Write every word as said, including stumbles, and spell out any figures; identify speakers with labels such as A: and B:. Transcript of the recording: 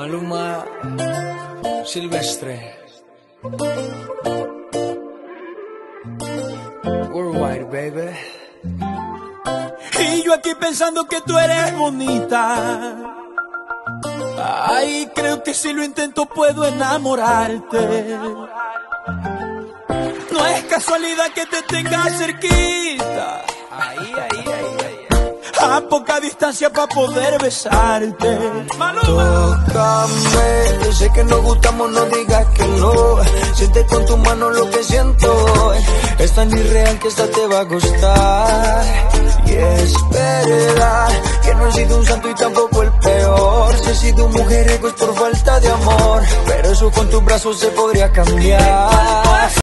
A: Maluma Silvestre. Worldwide, baby.
B: Y yo aquí pensando que tú eres bonita. Ay, creo que si lo intento puedo enamorarte. No es casualidad que te tenga cerquita.
A: Ahí, ahí, ahí, ahí.
B: A poca distancia para poder besarte.
A: Maluma.
C: Tócame, sé que nos gustamos, no digas que no. Siente con tu mano lo que siento. Es tan irreal que esta te va a gustar. Y es verdad que no he sido un santo y tampoco el peor. Si he sido un mujeriego es por falta de amor, pero eso con tus brazos se podría cambiar.